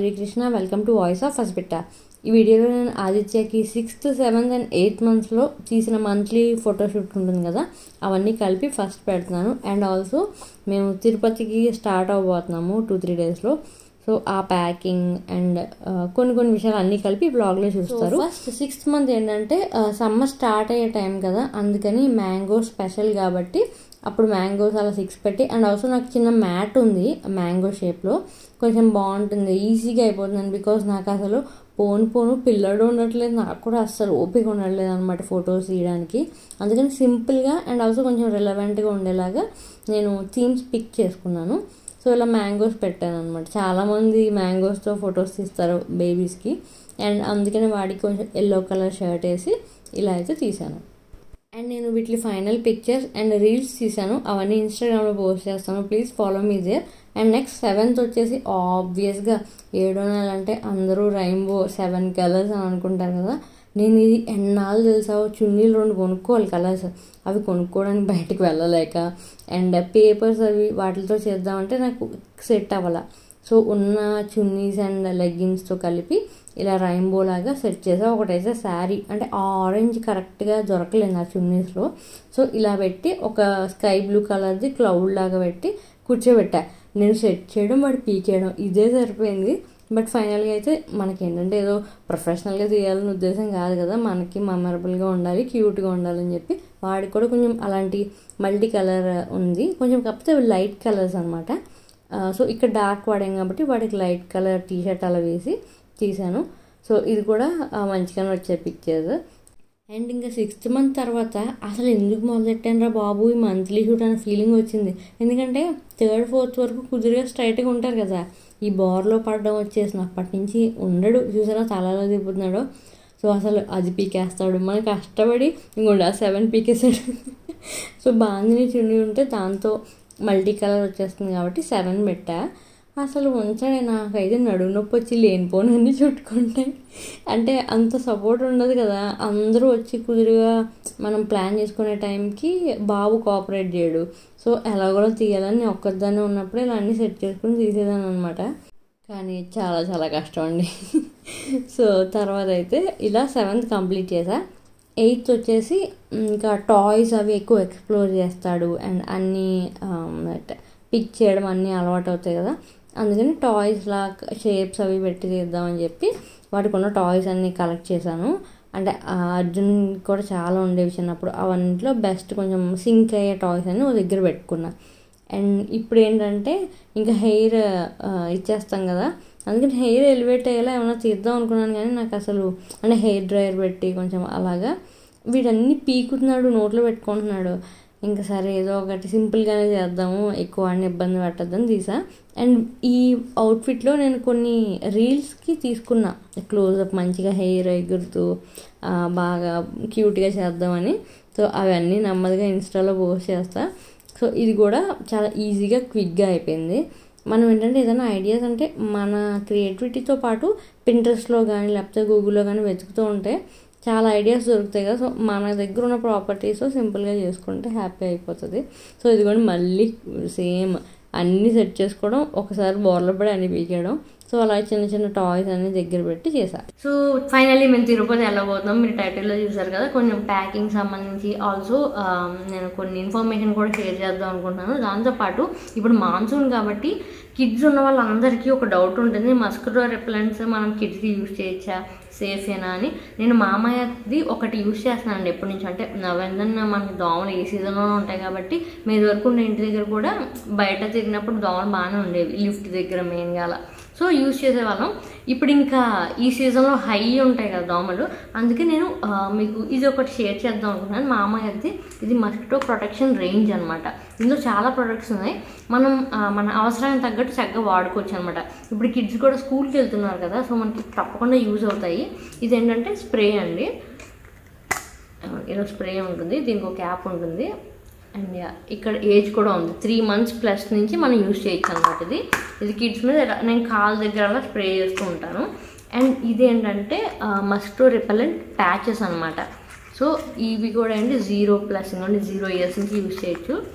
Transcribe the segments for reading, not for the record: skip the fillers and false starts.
Madhuri Krishna. Welcome to voice of Vasapitta. ఈ వీడియోలో నేను ఆదిత్యకి 6th, 7th and 8th మంత్స్లో తీసిన మంత్లీ ఫోటోషూట్ ఉంటుంది కదా, అవన్నీ కలిపి ఫస్ట్ పెడుతున్నాను. అండ్ ఆల్సో మేము తిరుపతికి స్టార్ట్ అవ్వబోతున్నాము 2-3 డేస్లో. సో ఆ ప్యాకింగ్ అండ్ కొన్ని విషయాలు అన్నీ కలిపి బ్లాగ్లో చూస్తారు. ఫస్ట్ 6th మంత్ ఏంటంటే సమ్మర్ స్టార్ట్ అయ్యే టైం కదా, అందుకని మ్యాంగో స్పెషల్ కాబట్టి అప్పుడు మ్యాంగోస్ అలా 6 పెట్టి, అండ్ ఆల్సో నాకు చిన్న మ్యాట్ ఉంది మ్యాంగో షేప్లో, కొంచెం బాగుంటుంది, ఈజీగా అయిపోతుంది. బికాస్ నాకు అసలు పోను పిల్లడు ఉండట్లేదు, నాకు కూడా అస్సలు ఓపిక ఉండట్లేదు అనమాట ఫొటోస్ తీయడానికి. అందుకని సింపుల్గా అండ్ ఆల్సో కొంచెం రిలవెంట్గా ఉండేలాగా నేను థీమ్స్ పిక్ చేసుకున్నాను. సో ఇలా మ్యాంగోస్ పెట్టాను అనమాట. చాలామంది మ్యాంగోస్తో ఫొటోస్ తీస్తారు బేబీస్కి, అండ్ అందుకని వాడికి కొంచెం ఎల్లో కలర్ షర్ట్ వేసి ఇలా అయితే తీశాను. అండ్ నేను వీటి ఫైనల్ పిక్చర్స్ అండ్ రీల్స్ తీసాను, అవన్నీ ఇన్స్టాగ్రామ్లో పోస్ట్ చేస్తాను, please follow me there. And next 7th వచ్చేసి ఆబ్వియస్గా 7వ నెల అంటే అందరూ రెయిన్బో 7 కలర్స్ అని అనుకుంటారు కదా. నేను ఇది ఎన్నాళ్ళు తెలుసావు, చున్నీలు 2 కొనుక్కోవాలి కలర్స్, అవి కొనుక్కోవడానికి బయటికి వెళ్ళలేక, అండ్ పేపర్స్ అవి వాటితో చేద్దామంటే నాకు సెట్ అవ్వాల. సో ఉన్న చున్నీస్ అండ్ లెగ్గిన్స్తో కలిపి ఇలా రెయిన్బో లాగా సెట్ చేసా. ఒకటైతే శారీ అంటే ఆరెంజ్ కరెక్ట్గా దొరకలేదు నా చున్నీస్లో, సో ఇలా పెట్టి ఒక స్కై బ్లూ కలర్ది క్లౌడ్ లాగా పెట్టి కూర్చోబెట్టా. నేను సెట్ చేయడం వాడు పీకేయడం ఇదే సరిపోయింది. బట్ ఫైనల్గా అయితే మనకి ఏంటంటే ఏదో ప్రొఫెషనల్గా తీయాలని ఉద్దేశం కాదు కదా, మనకి మెమరబుల్గా ఉండాలి, క్యూట్గా ఉండాలని చెప్పి వాడికి కూడా కొంచెం అలాంటి మల్టీ కలర్ ఉంది కొంచెం, కాకపోతే లైట్ కలర్స్ అనమాట. సో ఇక్కడ డార్క్ వాడాం కాబట్టి వాడికి లైట్ కలర్ టీషర్ట్ అలా వేసి తీసాను. సో ఇది కూడా మంచిగానే వచ్చే పిక్చర్స్. అండ్ ఇంకా 6th మంత్ తర్వాత అసలు ఎందుకు మొదలెట్టాను రా బాబు ఈ మంత్లీ షూట్ అనే ఫీలింగ్ వచ్చింది. ఎందుకంటే 3rd, 4th వరకు కుదురుగా స్ట్రైట్గా ఉంటారు కదా, ఈ బార్లో పడడం వచ్చేసిన అప్పటి నుంచి ఉండడు, చూసారా తలలో దిగుతున్నాడు. సో అసలు అది పీకేస్తాడు, మనకి కష్టపడి ఇంకొండ 7 పీకేసాడు. సో బాందిని చున్నీ ఉంటే దాంతో మల్టీ కలర్ వచ్చేస్తుంది కాబట్టి 7 పెట్టా. అసలు ఉంచాడే, నాకైతే నడుము నొప్పి వచ్చి లేనిపోనన్నీ చుట్టుకుంటాయి. అంటే అంత సపోర్ట్ ఉండదు కదా, అందరూ వచ్చి కుదురుగా మనం ప్లాన్ చేసుకునే టైంకి బాబు కోఆపరేట్ చేయడు. సో ఎలాగోలా తీయాలని ఒక్కదాన్ని ఉన్నప్పుడు ఇలా అన్నీ సెట్ చేసుకుని తీసేదాన్ని అనమాట. కానీ చాలా చాలా కష్టం అండి. సో తర్వాత అయితే ఇలా 7th కంప్లీట్ చేసా. 8th వచ్చేసి ఇంకా టాయ్స్ అవి ఎక్కువ ఎక్స్ప్లోర్ చేస్తాడు అండ్ అన్నీ పిక్ చేయడం అన్నీ అలవాటు అవుతాయి కదా, అందుకని టాయ్స్ లా షేప్స్ అవి పెట్టి తీద్దామని చెప్పి వాటికి ఉన్న టాయ్స్ అన్నీ కలెక్ట్ చేశాను. అంటే అర్జున్ కూడా చాలా ఉండేవి చిన్నప్పుడు, అవన్నింటిలో బెస్ట్ కొంచెం సింక్ అయ్యే టాయ్స్ అన్ని ఒక దగ్గర పెట్టుకున్నా. అండ్ ఇప్పుడు ఏంటంటే ఇంకా హెయిర్ ఇచ్చేస్తాం కదా, అందుకని హెయిర్ ఎలివేట్ అయ్యేలా ఏమైనా తీద్దాం అనుకున్నాను. కానీ నాకు అసలు అంటే హెయిర్ డ్రైయర్ పెట్టి కొంచెం అలాగా వీటన్నీ పీకుతున్నాడు, నోట్లో పెట్టుకుంటున్నాడు. ఇంకా సరే ఏదో ఒకటి సింపుల్గానే చేద్దాము, ఎక్కువ అన్ని ఇబ్బంది పెట్టద్దని తీసా. అండ్ ఈ అవుట్ఫిట్లో నేను కొన్ని రీల్స్కి తీసుకున్నా క్లోజప్, మంచిగా హెయిర్ ఎగురుతూ బాగా క్యూట్గా చేద్దామని. సో అవన్నీ నెమ్మదిగా ఇన్స్టాలో పోస్ట్ చేస్తా. సో ఇది కూడా చాలా ఈజీగా క్విక్గా అయిపోయింది. మనం ఏంటంటే ఏదైనా ఐడియాస్ అంటే మన క్రియేటివిటీతో పాటు పింట్రెస్ట్లో కానీ లేకపోతే గూగుల్లో కానీ వెతుకుతూ ఉంటే చాలా ఐడియాస్ దొరుకుతాయి కదా. సో మన దగ్గర ఉన్న ప్రాపర్టీస్ సింపుల్గా చేసుకుంటే హ్యాపీ అయిపోతుంది. సో ఇది కూడా మళ్ళీ సేమ్ అన్నీ సెట్ చేసుకోవడం, ఒకసారి బోర్లో పడి అన్ని పీకేయడం. సో అలా చిన్న టాయ్స్ అన్ని దగ్గర పెట్టి చేశారు. సో ఫైనల్లీ మేము తిరుపతి వెళ్ళబోతున్నాం. మీరు టైటిల్లో చూసారు కదా, కొంచెం ప్యాకింగ్ సంబంధించి ఆల్సో నేను కొన్ని ఇన్ఫర్మేషన్ కూడా షేర్ చేద్దాం అనుకుంటున్నాను. దాంతోపాటు ఇప్పుడు మాన్సూన్ కాబట్టి కిడ్స్ ఉన్న వాళ్ళందరికీ ఒక డౌట్ ఉంటుంది, మస్కిటో రిపెలెంట్స్ మనం కిడ్స్కి యూజ్ చేయొచ్చా, సేఫేనా అని. నేను మామాయర్త్ది ఒకటి యూజ్ చేస్తున్నాను అండి ఎప్పటి నుంచి. అంటే నవందన మనకి దోమలు ఏ సీజన్లోనే ఉంటాయి కాబట్టి, మీద వరకు ఉన్న ఇంటి దగ్గర కూడా బయట తిరిగినప్పుడు దోమలు బాగానే ఉండేవి, లిఫ్ట్ దగ్గర మెయిన్గా అలా. సో యూజ్ చేసేవాళ్ళం. ఇప్పుడు ఇంకా ఈ సీజన్లో హై ఉంటాయి కదా దోమలు, అందుకే నేను మీకు ఇది ఒకటి షేర్ చేద్దాం అనుకున్నాను. మామాయర్త్ది ఇది మస్కిటో ప్రొటెక్షన్ రేంజ్ అనమాట. ఇందులో చాలా ప్రొడక్ట్స్ ఉన్నాయి, మనం మన అవసరానికి తగ్గట్టు చక్కగా వాడుకోవచ్చు అనమాట. ఇప్పుడు కిడ్స్ కూడా స్కూల్కి వెళ్తున్నారు కదా, సో మనకి తప్పకుండా యూజ్ అవుతాయి. ఇది ఏంటంటే స్ప్రే అండి, ఇలా స్ప్రే ఉంటుంది, దీనికి ఒక క్యాప్ ఉంటుంది. అండ్ ఇక్కడ ఏజ్ కూడా ఉంది, 3 months ప్లస్ నుంచి మనం యూజ్ చేయొచ్చు అనమాట. ఇది కిడ్స్ మీద నేను కాళ్ళ దగ్గర అలా స్ప్రే చేస్తూ ఉంటాను. అండ్ ఇదేంటంటే మస్కిటో రిపెలెంట్ ప్యాచెస్ అనమాట. సో ఇవి కూడా ఏంటి 0+ ఇంకోండి 0 years నుంచి యూజ్ చేయొచ్చు.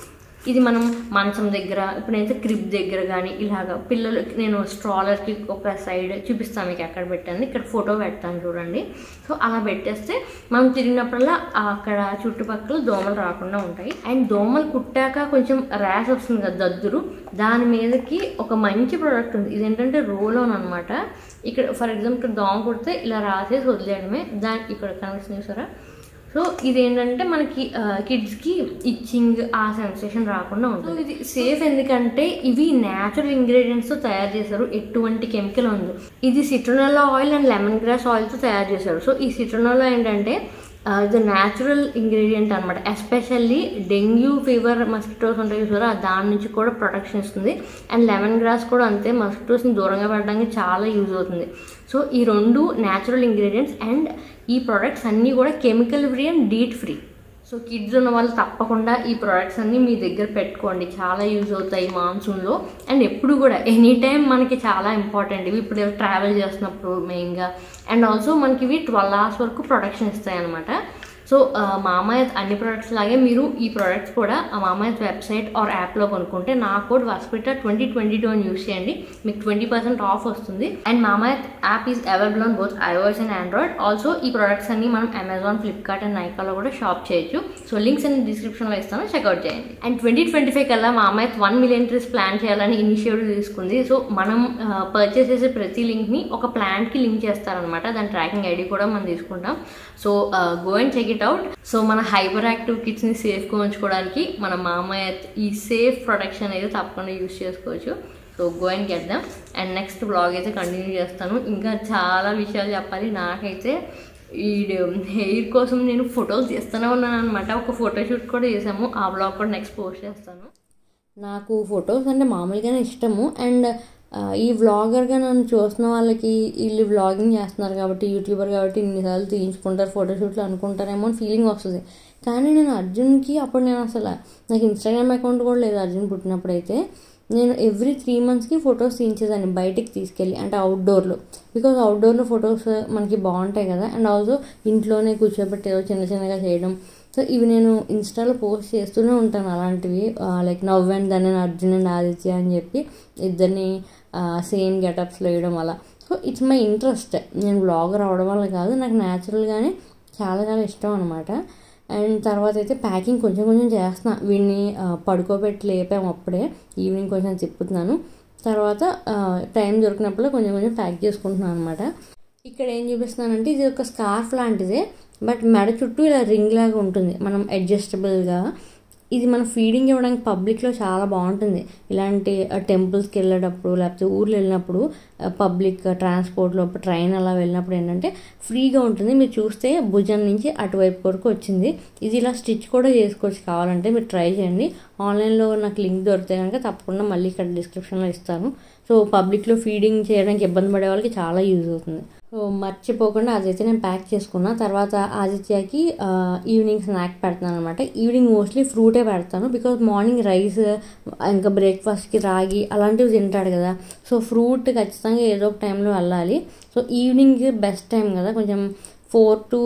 ఇది మనం మంచం దగ్గర ఇప్పుడైతే క్రిబ్ దగ్గర కానీ ఇలాగా పిల్లలకి నేను స్ట్రాలర్కి ఒక సైడ్ చూపిస్తాను మీకు ఎక్కడ పెట్టాను, ఇక్కడ ఫోటో పెడతాను చూడండి. సో అలా పెట్టేస్తే మనం తిరిగినప్పుడల్లా అక్కడ చుట్టుపక్కల దోమలు రాకుండా ఉంటాయి. అండ్ దోమలు కుట్టాక కొంచెం ర్యాష్ వస్తుంది కదా దద్దురు, దాని మీదకి ఒక మంచి ప్రోడక్ట్ ఉంది. ఇదేంటంటే రోల్ ఆన్ అనమాట. ఇక్కడ ఫర్ ఎగ్జాంపుల్ ఇక్కడ దోమ కుడితే ఇలా రాసేసి వదిలేయడమే, దానికి ఇక్కడ కనెక్షన్ చూసారా. సో ఇదేంటంటే మనకి కిడ్స్కి ఇచ్చింగ్ ఆ సెన్సేషన్ రాకుండా ఉంటుంది. ఇది సేఫ్ ఎందుకంటే ఇవి న్యాచురల్ ఇంగ్రీడియంట్స్తో తయారు చేశారు, ఎటువంటి కెమికల్ ఉంది. ఇది citronella oil and lemon grass ఆయిల్తో తయారు చేశారు. సో ఈ సిట్రోనెల్లా ఏంటంటే ఇది న్యాచురల్ ఇంగ్రీడియంట్ అనమాట. ఎస్పెషల్లీ డెంగ్యూ ఫీవర్ మస్కిటోస్ ఉంటాయి చూసారా, దాని నుంచి కూడా ప్రొటెక్షన్ ఇస్తుంది. అండ్ లెమన్ గ్రాస్ కూడా అంతే, మస్కిటోస్ని దూరంగా పెట్టడానికి చాలా యూజ్ అవుతుంది. సో ఈ రెండు న్యాచురల్ ఇంగ్రీడియంట్స్ అండ్ ఈ ప్రోడక్ట్స్ అన్నీ కూడా chemical free and DEET free. So kids ఉన్న వాళ్ళు తప్పకుండా ఈ ప్రోడక్ట్స్ అన్నీ మీ దగ్గర పెట్టుకోండి, చాలా యూజ్ అవుతాయి మాన్సూన్లో. అండ్ ఎప్పుడు కూడా ఎనీ టైం మనకి చాలా ఇంపార్టెంట్ ఇవి, ఇప్పుడు ట్రావెల్ చేస్తున్నప్పుడు మెయిన్గా. అండ్ ఆల్సో మనకి ఇవి 12 hours వరకు ప్రొటెక్షన్ ఇస్తాయి అనమాట. సో మామాయర్త్ అన్ని ప్రోడక్ట్స్ లాగే మీరు ఈ ప్రోడక్ట్స్ కూడా మామాయర్త్ వెబ్సైట్ ఆర్ యాప్లో కొనుక్కుంటే నా కోడ్ వాసపిట్టా 2022 అని యూస్ చేయండి, మీకు 20% ఆఫ్ వస్తుంది. And Mamaearth app is available on both iOS and Android. Also ఈ ప్రోడక్ట్స్ అన్ని మనం అమెజాన్, ఫ్లిప్కార్ట్ అండ్ నైకాలో కూడా షాప్ చేయొచ్చు. సో లింక్స్ అన్ని డిస్క్రిప్షన్లో ఇస్తాను, చెక్అవుట్ చేయండి. అండ్ 2025 కల్లా మామాయర్త్ 1 million trees ప్లాన్ చేయాలని ఇనిషియేటివ్ తీసుకుంది. సో మనం పర్చేస్ చేసే ప్రతి లింక్ని ఒక ప్లాంట్కి లింక్ చేస్తారనమాట, దాని ట్రాకింగ్ ఐడి కూడా మనం తీసుకుంటాం. So go and check it out. So మన హైపర్ యాక్టివ్ కిడ్స్ని సేఫ్గా ఉంచుకోవడానికి మన మామాయర్త్ ఈ సేఫ్ ప్రొటెక్షన్ అయితే తప్పకుండా యూస్ చేసుకోవచ్చు. So go and get them. And next blog అయితే కంటిన్యూ చేస్తాను, ఇంకా చాలా విషయాలు చెప్పాలి. నాకైతే ఈ హెయిర్ కోసం నేను ఫొటోస్ తీస్తూనే ఉన్నాను అనమాట. ఒక ఫోటోషూట్ కూడా చేసాము, ఆ బ్లాగ్ కూడా నెక్స్ట్ పోస్ట్ చేస్తాను. నాకు ఫొటోస్ అంటే మామూలుగానే ఇష్టము. అండ్ ఈ వ్లాగర్గా నన్ను చూస్తున్న వాళ్ళకి వీళ్ళు వ్లాగింగ్ చేస్తున్నారు కాబట్టి, యూట్యూబర్ కాబట్టి ఇన్నిసార్లు తీయించుకుంటారు ఫోటోషూట్లు అనుకుంటారేమో అని ఫీలింగ్ వస్తుంది. కానీ నేను అర్జున్కి అప్పుడు నేను అసలు నాకు ఇన్స్టాగ్రామ్ అకౌంట్ కూడా లేదు అర్జున్ పుట్టినప్పుడైతే. నేను ఎవ్రీ 3 monthsకి ఫొటోస్ తీయించేదాన్ని బయటికి తీసుకెళ్ళి, అంటే అవుట్డోర్లో. బికాజ్ అవుట్డోర్లో ఫొటోస్ మనకి బాగుంటాయి కదా. అండ్ ఆల్సో ఇంట్లోనే కూర్చోబెట్టి ఏదో చిన్న చిన్నగా చేయడం. సో ఇవి నేను ఇన్స్టాలో పోస్ట్ చేస్తూనే ఉంటాను అలాంటివి. Like now and then and Arjun and Aditya అని చెప్పి ఇద్దరిని సేమ్ గెటప్స్లో వేయడం అలా. So it's my interest. నేను బ్లాగర్ అవడం వల్ల కాదు, నాకు న్యాచురల్గానే చాలా చాలా ఇష్టం అనమాట. అండ్ తర్వాత అయితే ప్యాకింగ్ కొంచెం కొంచెం చేస్తున్నా. వీడిని పడుకోబెట్టి లేపాము అప్పుడే, ఈవినింగ్ కొంచెం తిప్పుతున్నాను. తర్వాత టైం దొరికినప్పుడు కొంచెం కొంచెం ప్యాక్ చేసుకుంటున్నాను అనమాట. ఇక్కడ ఏం చూపిస్తున్నానంటే ఇది ఒక స్కార్ఫ్ లాంటిదే, బట్ మెడ చుట్టూ ఇలా రింగ్ లాగా ఉంటుంది, మనం అడ్జస్టబుల్గా. ఇది మనం ఫీడింగ్ ఇవ్వడానికి పబ్లిక్లో చాలా బాగుంటుంది. ఇలాంటి టెంపుల్స్కి వెళ్ళేటప్పుడు లేకపోతే ఊర్లో వెళ్ళినప్పుడు, పబ్లిక్ ట్రాన్స్పోర్ట్లో ట్రైన్ అలా వెళ్ళినప్పుడు ఏంటంటే ఫ్రీగా ఉంటుంది. మీరు చూస్తే భుజం నుంచి అటువైపు వరకు వచ్చింది. ఇది ఇలా స్టిచ్ కూడా చేసుకోవచ్చు, కావాలంటే మీరు ట్రై చేయండి. ఆన్లైన్లో నాకు లింక్ దొరికితే కనుక తప్పకుండా మళ్ళీ ఇక్కడ డిస్క్రిప్షన్లో ఇస్తాను. సో పబ్లిక్లో ఫీడింగ్ చేయడానికి ఇబ్బంది పడే వాళ్ళకి చాలా యూజ్ అవుతుంది. సో మర్చిపోకుండా అదైతే నేను ప్యాక్ చేసుకున్నా. తర్వాత ఆదిత్యకి ఈవినింగ్ స్నాక్ పెడతాను అనమాట. ఈవినింగ్ మోస్ట్లీ ఫ్రూటే పెడతాను, బికాజ్ మార్నింగ్ రైస్ ఇంకా బ్రేక్ఫాస్ట్కి రాగి అలాంటివి తింటాడు కదా. సో ఫ్రూట్ ఖచ్చితంగా ఏదో ఒక టైంలో వెళ్ళాలి. సో ఈవినింగ్ బెస్ట్ టైం కదా, కొంచెం 4 to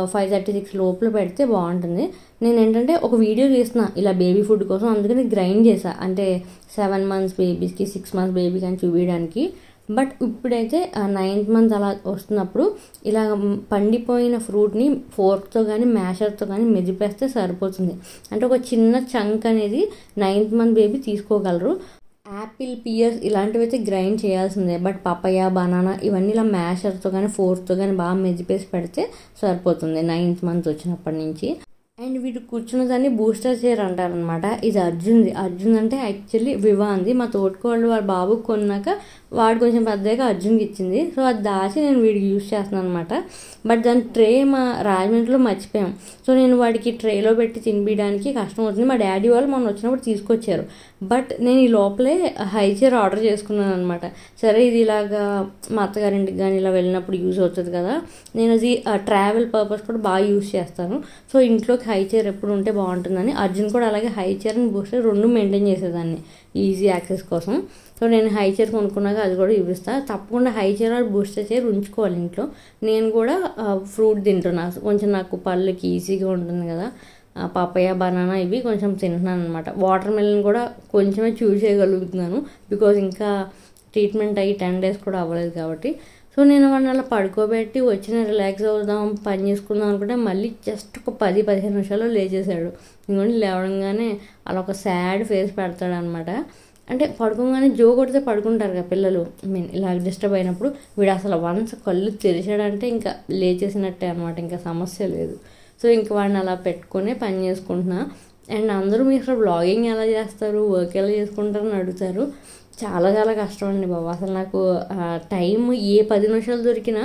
5:36 లోపల పెడితే బాగుంటుంది. నేను ఏంటంటే ఒక వీడియో చేసిన ఇలా బేబీ ఫుడ్ కోసం, అందుకని గ్రైండ్ చేసా, అంటే 7 months బేబీస్కి 6 months బేబీకి అని చూపించడానికి. బట్ ఇప్పుడైతే 9th month అలా వస్తున్నప్పుడు ఇలా పండిపోయిన ఫ్రూట్ని ఫోర్క్తో కానీ మ్యాషర్తో కానీ మెదిపేస్తే సరిపోతుంది. అంటే ఒక చిన్న చంక్ అనేది 9th month బేబీ తీసుకోగలరు. యాపిల్, పియర్స్ ఇలాంటివి అయితే గ్రైండ్ చేయాల్సిందే. బట్ పపాయ, బనానా ఇవన్నీ ఇలా మ్యాషర్తో కానీ ఫోర్క్తో కానీ బాగా మెదిపేసి పెడితే సరిపోతుంది 9th month వచ్చినప్పటి నుంచి. అండ్ వీడు కూర్చున్న దాన్ని బూస్టర్ చైర్ అంటారనమాట. ఇది అర్జున్ అంటే యాక్చువల్లీ వివాంది, మా తోటికోళ్ళు వాళ్ళ బాబుకి కొన్నాక వాడు కొంచెం పెద్దగా అర్జున్కి ఇచ్చింది. సో అది దాచి నేను వీడికి యూజ్ చేస్తున్నాను అనమాట. బట్ దాని ట్రే మా రాజమండ్రిలో మర్చిపోయాం. సో నేను వాడికి ట్రేలో పెట్టి తినిపించడానికి కష్టం అవుతుంది. మా డాడీ వాళ్ళు మొన్న వచ్చినప్పుడు తీసుకొచ్చారు. బట్ నేను ఈ లోపలే హై చైర్ ఆర్డర్ చేసుకున్నాను అనమాట. సరే ఇది ఇలాగా మా అత్తగారింటికి కానీ ఇలా వెళ్ళినప్పుడు యూజ్ అవుతుంది కదా, నేను అది ట్రావెల్ పర్పస్ కూడా బాగా యూజ్ చేస్తాను. సో ఇంట్లోకి హై చైర్ ఎప్పుడు ఉంటే బాగుంటుందని అర్జున్ కూడా అలాగే high chair and booster 2 maintain చేసేదాన్ని ఈజీ యాక్సెస్ కోసం. సో నేను హై చైర్ కొనుక్కున్నాక అది కూడా చూపిస్తాను. తప్పకుండా high chair or booster chair ఉంచుకోవాలి ఇంట్లో. నేను కూడా ఫ్రూట్ తింటున్నాను, కొంచెం నాకు పళ్ళకి ఈజీగా ఉంటుంది కదా. పపాయ బనానా ఇవి కొంచెం తింటున్నాను అనమాట. వాటర్ మెలన్ కూడా కొంచెమే చూస్ చేయగలుగుతున్నాను బికాజ్ ఇంకా ట్రీట్మెంట్ అయ్యి 10 days కూడా అవ్వలేదు కాబట్టి. సో నేను వాడిని అలా పడుకోబెట్టి వచ్చిన రిలాక్స్ అవుదాం పని చేసుకుందాం అనుకుంటే మళ్ళీ జస్ట్ ఒక 10-15 నిమిషాల్లో లేచేసాడు. ఇంకోటి లేవడంగానే అలా ఒక సాడ్ ఫేస్ పెడతాడు అనమాట. అంటే పడుకోగానే జో కొడితే పడుకుంటారు కదా పిల్లలు, ఇలా డిస్టర్బ్ అయినప్పుడు. వీడు అసలు వన్స్ కళ్ళు తెరిచాడంటే ఇంకా లేచేసినట్టే అనమాట, ఇంకా సమస్య లేదు. సో ఇంక వాడిని అలా పెట్టుకునే పని చేసుకుంటున్నా. అండ్ అందరూ మీరు అసలు బ్లాగింగ్ ఎలా చేస్తారు, వర్క్ ఎలా చేసుకుంటారు అని అడుగుతారు. చాలా చాలా కష్టం అండి బాబు. అసలు నాకు టైం ఏ 10 నిమిషాలు దొరికినా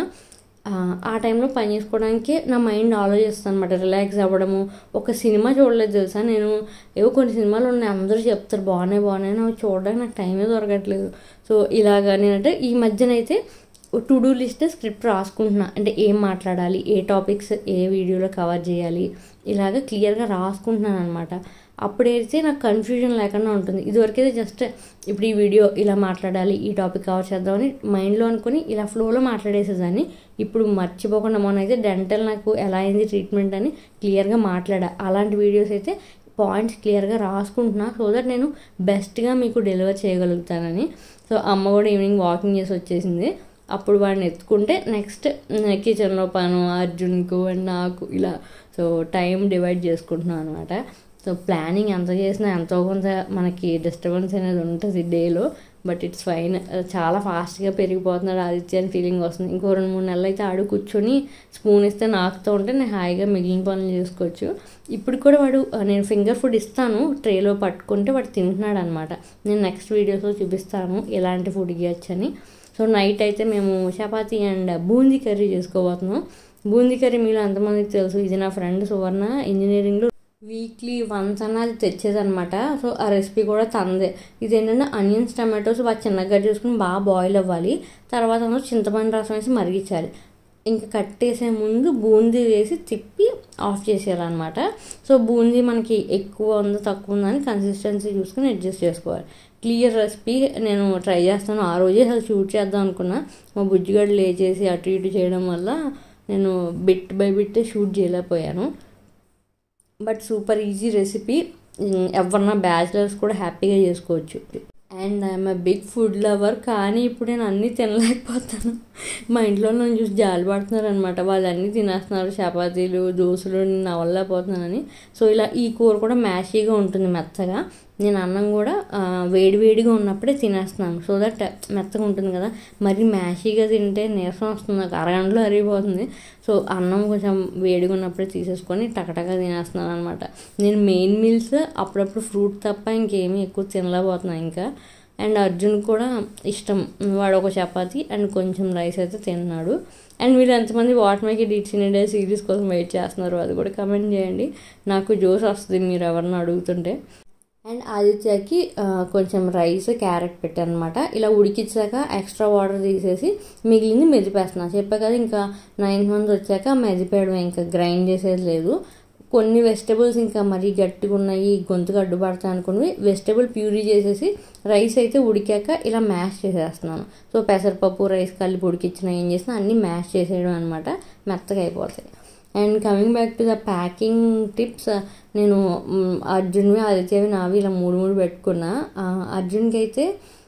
ఆ టైంలో పని చేసుకోవడానికి నా మైండ్ ఆలోచిస్తాను అనమాట, రిలాక్స్ అవ్వడము. ఒక సినిమా చూడలేదు తెలుసా నేను, ఏవో కొన్ని సినిమాలు ఉన్నాయి అందరూ చెప్తారు బాగున్నాయి అవి చూడడానికి నాకు టైమే దొరకట్లేదు. సో ఇలాగా నేనంటే ఈ మధ్యనైతే టు డూ లిస్ట్ స్క్రిప్ట్ రాసుకుంటున్నా. అంటే ఏం మాట్లాడాలి, ఏ టాపిక్స్ ఏ వీడియోలో కవర్ చేయాలి, ఇలాగ క్లియర్గా రాసుకుంటున్నాను అనమాట. అప్పుడైతే నాకు కన్ఫ్యూజన్ లేకుండా ఉంటుంది. ఇదివరకైతే జస్ట్ ఇప్పుడు ఈ వీడియో ఇలా మాట్లాడాలి, ఈ టాపిక్ కవర్ చేద్దామని మైండ్లో అనుకుని ఇలా ఫ్లోలో మాట్లాడేసేదాన్ని. ఇప్పుడు మర్చిపోకుండా మొన్న అయితే డెంటల్ నాకు ఎలా అయింది ట్రీట్మెంట్ అని క్లియర్గా మాట్లాడా. అలాంటి వీడియోస్ అయితే పాయింట్స్ క్లియర్గా రాసుకుంటున్నా సో దట్ నేను బెస్ట్గా మీకు డెలివర్ చేయగలుగుతానని. సో అమ్మ కూడా ఈవినింగ్ వాకింగ్ చేసి వచ్చేసింది. అప్పుడు వాడిని ఎత్తుకుంటే నెక్స్ట్ కిచెన్లో పను అర్జున్కు అండ్ నాకు ఇలా సో టైం డివైడ్ చేసుకుంటున్నాను అనమాట. సో ప్లానింగ్ ఎంత చేసినా ఎంతో కొంత మనకి డిస్టర్బెన్స్ అనేది ఉంటుంది డేలో, బట్ ఇట్స్ ఫైన్. చాలా ఫాస్ట్గా పెరిగిపోతున్నాడు ఆదిత్య అని ఫీలింగ్ వస్తుంది. ఇంకో 2-3 నెలలు అయితే ఆడు కూర్చొని స్పూన్ ఇస్తే నాకుతూ ఉంటే నేను హాయిగా మిగిలిన పనులు చేసుకోవచ్చు. ఇప్పుడు కూడా వాడు నేను ఫింగర్ ఫుడ్ ఇస్తాను ట్రేలో పట్టుకుంటే వాడు తింటున్నాడు అనమాట. నేను నెక్స్ట్ వీడియోస్లో చూపిస్తాను ఎలాంటి ఫుడ్ ఇవ్వచ్చని. సో నైట్ అయితే మేము చపాతీ అండ్ బూందీ కర్రీ చేసుకోబోతున్నాం. బూందీ కర్రీ మీలో ఎంతమందికి తెలుసు, ఇది నా ఫ్రెండ్ సువర్ణ ఇంజనీరింగ్లో వీక్లీ వన్స్ అన్నది తెచ్చేదనమాట. సో ఆ రెసిపీ కూడా తందే. ఇదేంటంటే ఆనియన్స్ టమాటోస్ బాగా చిన్నగా చూసుకుని బాగా బాయిల్ అవ్వాలి. తర్వాత చింతపండు రసం వేసి మరిగించాలి. ఇంకా కట్టేసే ముందు బూందీ వేసి తిప్పి ఆఫ్ చేసేయాలన్నమాట. సో బూందీ మనకి ఎక్కువ ఉందో తక్కువ ఉందని కన్సిస్టెన్సీ చూసుకుని అడ్జస్ట్ చేసుకోవాలి. క్లియర్ రెసిపీ నేను ట్రై చేస్తాను. ఆ రోజే అసలు షూట్ చేద్దాం అనుకున్నా, మా బుజ్జిగడ్డ లేచేసి అటు ఇటు చేయడం వల్ల నేను బిట్ బై బిట్ షూట్ చేయలేకపోయాను. బట్ సూపర్ ఈజీ రెసిపీ, ఎవరన్నా బ్యాచిలర్స్ కూడా హ్యాపీగా చేసుకోవచ్చు. And I'm a big food lover. కానీ ఇప్పుడు నేను అన్నీ తినలేకపోతాను. మా ఇంట్లో నన్ను చూసి జాలి పడుతున్నారు అనమాట. వాళ్ళు అన్నీ తినేస్తున్నారు, చపాతీలు దోశలు, నేను అవ్వలేకపోతున్నానని. సో ఇలా ఈ కూర కూడా మ్యాషీగా ఉంటుంది మెత్తగా. నేను అన్నం కూడా వేడివేడిగా ఉన్నప్పుడే తినేస్తున్నాను సో దట్ మెత్తగా ఉంటుంది కదా. మరి మ్యాషీగా తింటే నీరసం వస్తుంది, నాకు అరగంటలో అరిగిపోతుంది. సో అన్నం కొంచెం వేడిగా ఉన్నప్పుడే తీసేసుకొని టకటగా తినేస్తున్నాను అనమాట. నేను మెయిన్ మీల్స్ అప్పుడప్పుడు ఫ్రూట్ తప్ప ఇంకేమీ ఎక్కువ తినలేకపోతున్నాను ఇంకా. అండ్ అర్జున్ కూడా ఇష్టం, వాడు ఒక చపాతీ అండ్ కొంచెం రైస్ అయితే తిన్నాడు. అండ్ మీరు ఎంతమంది what make it eats in India series కోసం వెయిట్ చేస్తున్నారు అది కూడా కమెంట్ చేయండి. నాకు జోస్ వస్తుంది మీరు ఎవరిని అడుగుతుంటే. అండ్ ఆదిత్యకి కొంచెం రైస్ క్యారెట్ పెట్టాను అనమాట. ఇలా ఉడికించాక ఎక్స్ట్రా వాటర్ తీసేసి మిగిలింది మెదిపేస్తున్నాను. చెప్పా కదా ఇంకా 9 months వచ్చాక మెదిపేయడం, ఇంకా గ్రైండ్ చేసేది లేదు. కొన్ని వెజిటబుల్స్ ఇంకా మరీ గట్టిగా ఉన్నాయి గొంతుకు అడ్డుపడతాయి అనుకుని వెజిటబుల్ ప్యూరీ చేసేసి రైస్ అయితే ఉడికాక ఇలా మ్యాష్ చేసేస్తున్నాను. సో పెసరపప్పు రైస్ కలిపి ఉడికించిన ఏం చేసినా అన్నీ మ్యాష్ చేసేయడం అనమాట, మెత్తగా అయిపోతాయి. And coming back to the packing tips, నేను అర్జున్వి ఆదిత్యవి నావి ఇలా 3 పెట్టుకున్నా. అర్జున్కి అయితే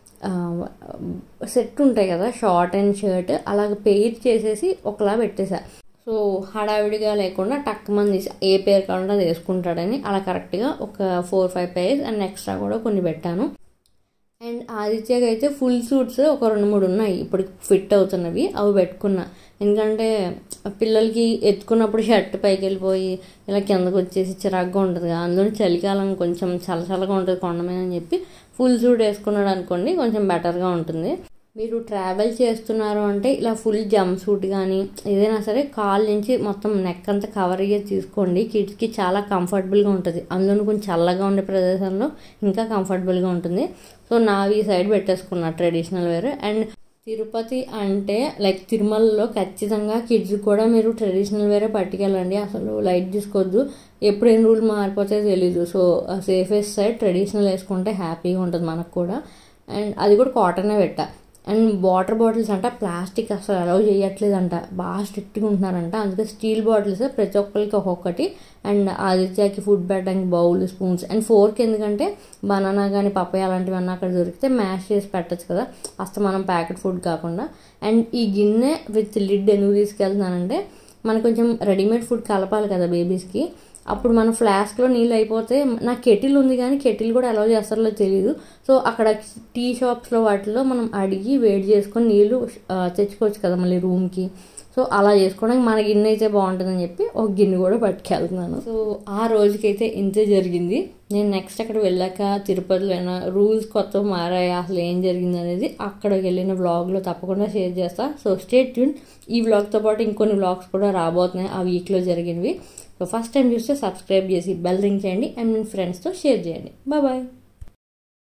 సెట్ ఉంటాయి కదా షార్ట్ అండ్ షర్ట్, అలాగ పెయిర్ చేసేసి ఒకలా పెట్టేశా. సో హడావిడిగా లేకుండా టక్కుమని తీసి ఏ పేరు కావాలంటే అది వేసుకుంటాడని అలా కరెక్ట్గా ఒక 4-5 pairs అండ్ ఎక్స్ట్రా కూడా కొన్ని పెట్టాను. అండ్ ఆదిత్యకి అయితే ఫుల్ సూట్స్ ఒక 2-3 ఉన్నాయి ఇప్పుడు ఫిట్ అవుతున్నవి, అవి పెట్టుకున్నా. ఎందుకంటే పిల్లలకి ఎత్తుకున్నప్పుడు షర్ట్ పైకి వెళ్ళిపోయి ఇలా కిందకు వచ్చేసి చిరాగ్గా ఉంటుంది కదా, అందులో చలికాలం కొంచెం చల్లగా ఉంటుంది కొండమీద అని చెప్పి ఫుల్ సూట్ వేసుకున్నాడు అనుకోండి కొంచెం బెటర్గా ఉంటుంది. మీరు ట్రావెల్ చేస్తున్నారు అంటే ఇలా ఫుల్ జంప్ సూట్ కానీ ఏదైనా సరే కాల్ నుంచి మొత్తం నెక్ అంతా కవర్ అయ్యేది తీసుకోండి. కిడ్స్కి చాలా కంఫర్టబుల్గా ఉంటుంది, అందులో కొంచెం చల్లగా ఉండే ప్రదేశంలో ఇంకా కంఫర్టబుల్గా ఉంటుంది. సో నావి ఈ సైడ్ పెట్టేసుకున్నా ట్రెడిషనల్ వేర్. అండ్ తిరుపతి అంటే లైక్ తిరుమలలో ఖచ్చితంగా కిడ్స్ కూడా మీరు ట్రెడిషనల్ వేరే పట్టుకెళ్ళండి, అసలు లైట్ తీసుకోవద్దు, ఎప్పుడేం రూల్ మారిపోతే తెలీదు. సో సేఫెస్ట్ సైడ్ ట్రెడిషనల్ వేసుకుంటే హ్యాపీగా ఉంటుంది మనకు కూడా. అండ్ అది కూడా కాటనే పెట్టా. అండ్ వాటర్ బాటిల్స్ అంట ప్లాస్టిక్ అసలు అలౌ చేయట్లేదంట, బాగా స్ట్రిక్ట్గా ఉంటున్నారంట. అందుకే స్టీల్ బాటిల్స్ ప్రతి ఒక్కరికి ఒక్కొక్కటి. అండ్ ఆదిత్యకి ఫుడ్ పెట్టడానికి బౌల్, స్పూన్స్ అండ్ ఫోర్క్, ఎందుకంటే బనానా కానీ పప్పాయ అలాంటివన్నీ అక్కడ దొరికితే మ్యాష్ చేసి పెట్టచ్చు కదా, అసలు మనం ప్యాకెట్ ఫుడ్ కాకుండా. అండ్ ఈ గిన్నె విత్ లిడ్ ఎందుకు తీసుకెళ్తున్నానంటే మనకు కొంచెం రెడీమేడ్ ఫుడ్ కలపాలి కదా బేబీస్కి, అప్పుడు మన ఫ్లాస్క్లో నీళ్ళు అయిపోతే, నాకు కెటిల్ ఉంది కానీ కెటిల్ కూడా అలౌ చేస్తారో తెలియదు. సో అక్కడ టీ షాప్స్లో వాటిలో మనం అడిగి వేడి చేసుకొని నీళ్ళు తెచ్చుకోవచ్చు కదా మళ్ళీ రూమ్కి. సో అలా చేసుకోవడానికి మన గిన్నె అయితే బాగుంటుందని చెప్పి ఒక గిన్నె కూడా పట్టుకెళ్తున్నాను. సో ఆ రోజుకైతే ఇంతే జరిగింది. నేను నెక్స్ట్ అక్కడ వెళ్ళాక తిరుపతిలో అయినా రూల్స్ కొత్త మారాయి, అసలు ఏం జరిగింది అనేది అక్కడికి వెళ్ళిన వ్లాగ్లో తప్పకుండా షేర్ చేస్తాను. So stay tune. ఈ వ్లాగ్తో పాటు ఇంకొన్ని వ్లాగ్స్ కూడా రాబోతున్నాయి ఆ వీక్లో జరిగినవి. సో ఫస్ట్ టైం చూస్తే సబ్స్క్రైబ్ చేసి బెల్ రింగ్ చేయండి అండ్ మీ ఫ్రెండ్స్తో షేర్ చేయండి. బాయ్.